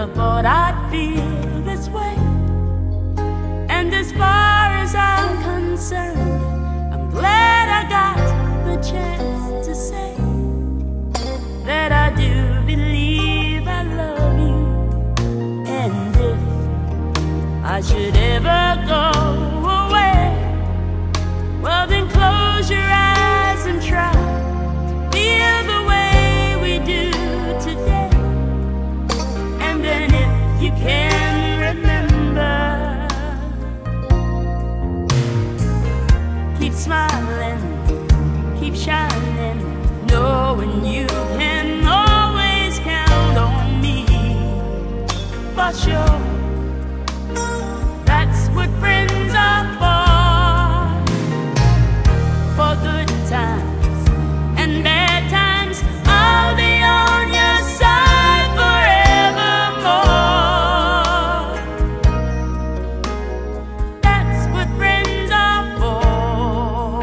never thought I'd feel this way. And as far as I'm concerned, I'm glad I got the chance to say that I do believe I love you. And if I should ever go away, well then close your eyes and try to feel the way we do today. And then if you can remember, keep smiling, keep shining, knowing you can always count on me. For sure, that's what friends are for good times and bad times. I'll be on your side forevermore. That's what friends are for.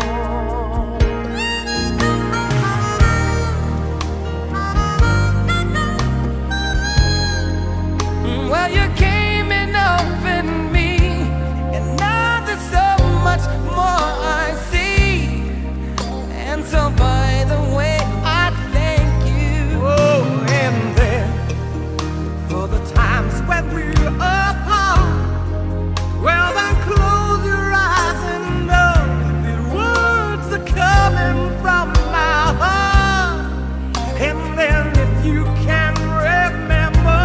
Well, you came and opened me, and now there's so much more I see. And so by the way, I thank you. Oh, and then for the times when we're apart, well then close your eyes and know the words are coming from my heart. And then if you can remember,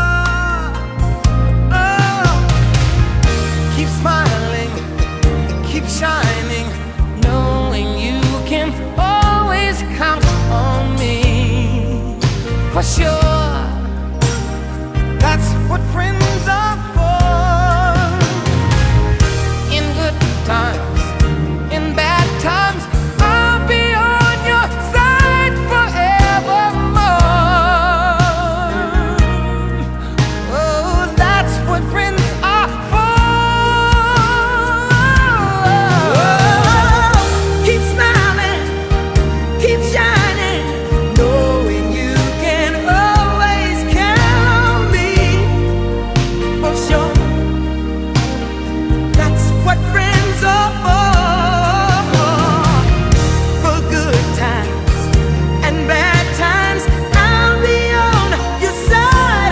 oh, keep smiling, keep shining, knowing you can always count on me. For sure, that's what friends are for. In good times, in bad times, I'll be on your side forevermore. Oh, that's what friends are for. Keep smiling, keep shining, knowing you can always count on me. For sure, that's what friends are for good times and bad times. I'll be on your side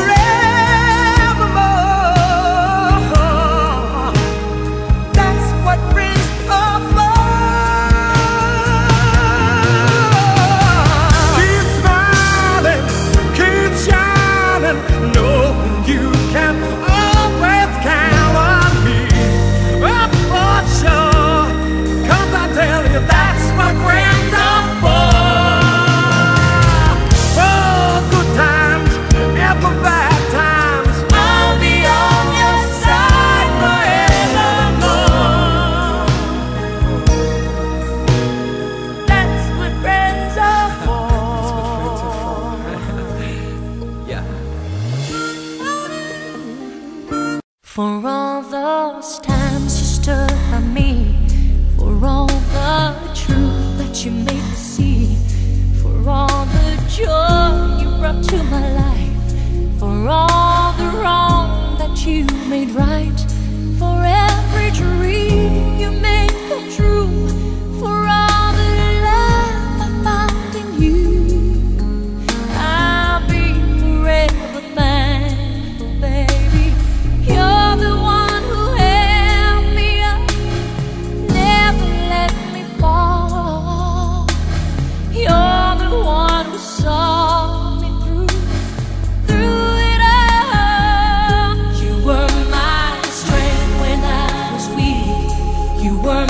forevermore. That's what friends are for. Keep smiling, keep shining, knowing you can always count on me. Oh, for sure, 'cause I tell you that's what friends are for. For good times and for bad times, I'll be on your side forevermore. That's what friends are for. Yeah. For all those times you stood by me, for all the truth that you made me see, for all the joy you brought to my life, for all the wrong that you made right, for every dream you made come true, for all the love I found in you, I'll be forever thankful, baby. You're the one who held me up, never let me fall. You're the one who saw me through it all. You were my strength when I was weak. You were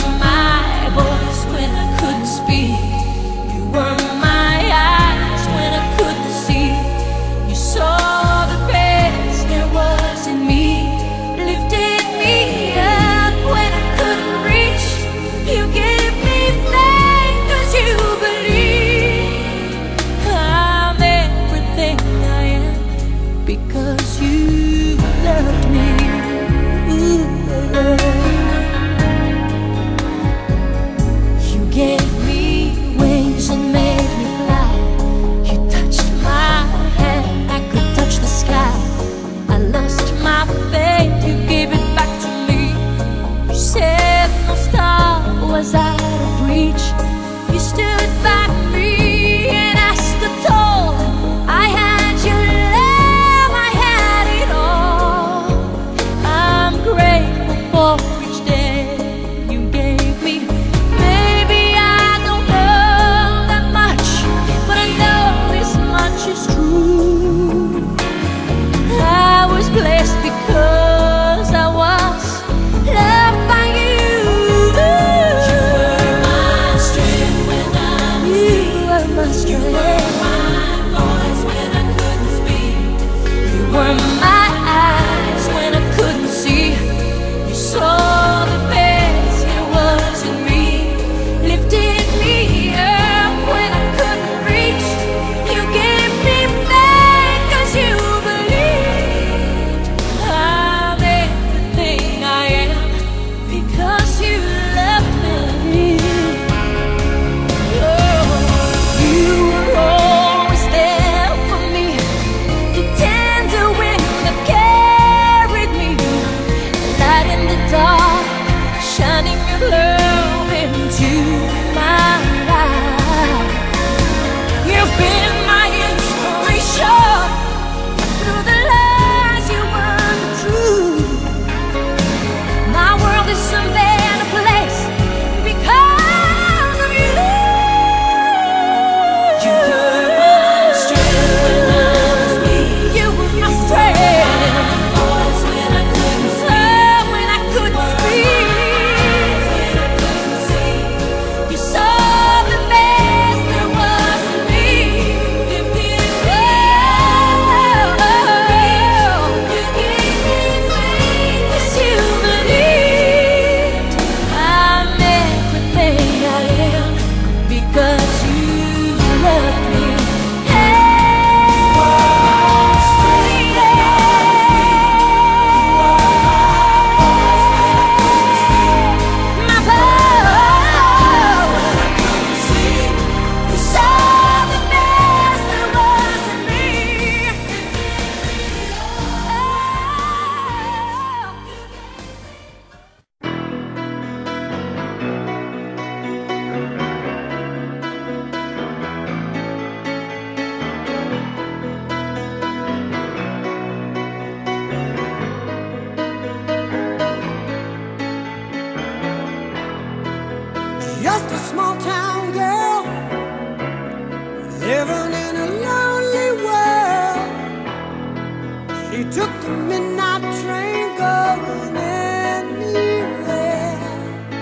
living in a lonely world. She took the midnight train going anywhere.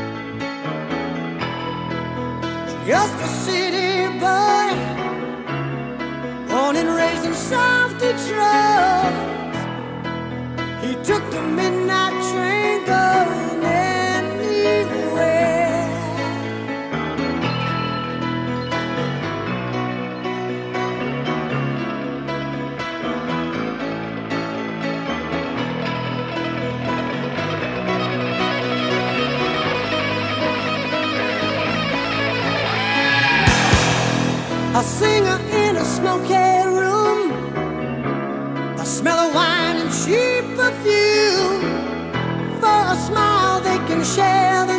Just a city boy, born and raised in South Detroit. He took the midnight train going anywhere. A singer in a smoky room, the smell of wine and cheap perfume. For a smile they can share